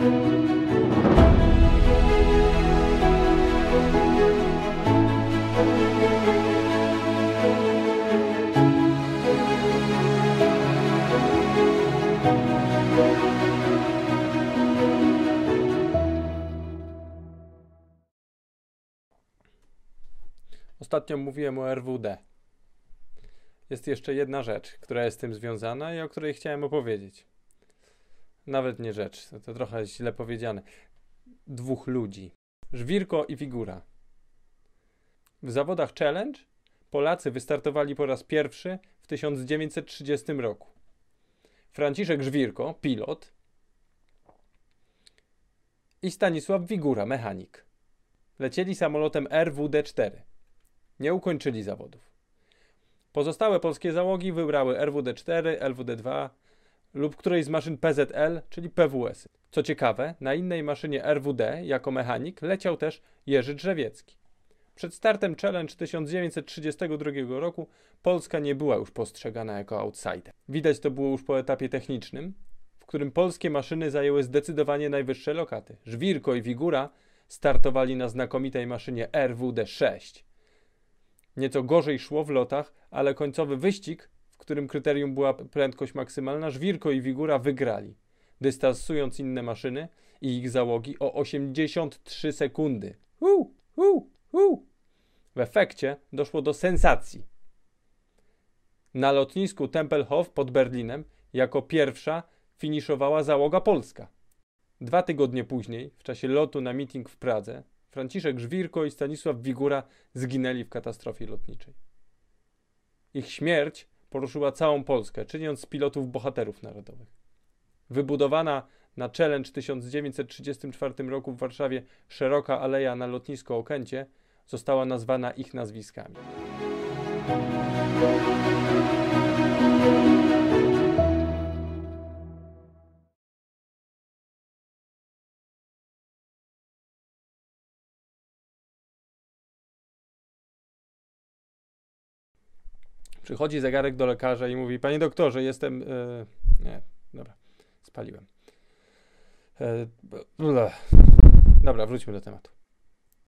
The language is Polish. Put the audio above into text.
Ostatnio mówiłem o RWD. Jest jeszcze jedna rzecz, która jest z tym związana i o której chciałem opowiedzieć. Nawet nie rzecz, to trochę źle powiedziane. Dwóch ludzi. Żwirko i Figura. W zawodach Challenge Polacy wystartowali po raz pierwszy w 1930 roku. Franciszek Żwirko, pilot, i Stanisław Figura, mechanik. Lecieli samolotem RWD-4. Nie ukończyli zawodów. Pozostałe polskie załogi wybrały RWD-4, LWD-2 lub którejś z maszyn PZL, czyli PWS. Co ciekawe, na innej maszynie RWD jako mechanik leciał też Jerzy Drzewiecki. Przed startem Challenge 1932 roku Polska nie była już postrzegana jako outsider. Widać to było już po etapie technicznym, w którym polskie maszyny zajęły zdecydowanie najwyższe lokaty. Żwirko i Figura startowali na znakomitej maszynie RWD-6. Nieco gorzej szło w lotach, ale końcowy wyścig, w którym kryterium była prędkość maksymalna, Żwirko i Figura wygrali, dystansując inne maszyny i ich załogi o 83 sekundy. W efekcie doszło do sensacji. Na lotnisku Tempelhof pod Berlinem jako pierwsza finiszowała załoga polska. 2 tygodnie później, w czasie lotu na meeting w Pradze, Franciszek Żwirko i Stanisław Figura zginęli w katastrofie lotniczej. Ich śmierć poruszyła całą Polskę, czyniąc z pilotów bohaterów narodowych. Wybudowana na Challenge w 1934 roku w Warszawie szeroka aleja na lotnisko Okęcie została nazwana ich nazwiskami. Przychodzi zegarek do lekarza i mówi: panie doktorze, jestem... Nie, dobra, spaliłem. Dobra, wróćmy do tematu.